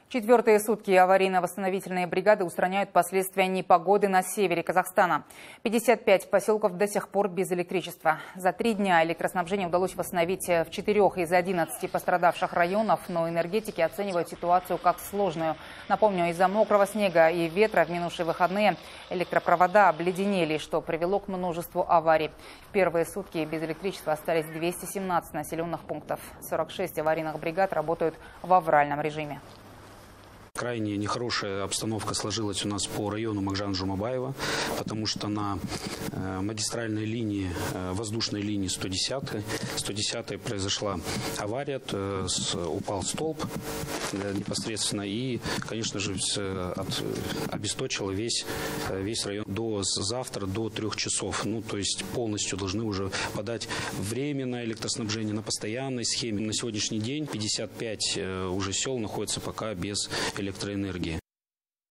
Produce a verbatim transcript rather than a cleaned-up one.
Четвертые сутки аварийно-восстановительные бригады устраняют последствия непогоды на севере Казахстана. пятьдесят пять поселков до сих пор без электричества. За три дня электроснабжение удалось восстановить в четырех из одиннадцати пострадавших районов, но энергетики оценивают ситуацию как сложную. Напомню, из-за мокрого снега и ветра в минувшие выходные электропровода обледенели, что привело к множеству аварий. В первые сутки без электричества остались двести семнадцать населенных пунктов. сорок шесть аварийных бригад работают в авральном режиме. Крайне нехорошая обстановка сложилась у нас по району Макжан-Жумабаева, потому что на э, магистральной линии, э, воздушной линии сто десятой, сто десятой произошла авария, э, с, упал столб э, непосредственно и, конечно же, с, от, обесточило весь, весь район до завтра, до трех часов. Ну, то есть полностью должны уже подать временное электроснабжение на постоянной схеме. На сегодняшний день пятьдесят пять э, уже сел находятся пока без электроэнергии.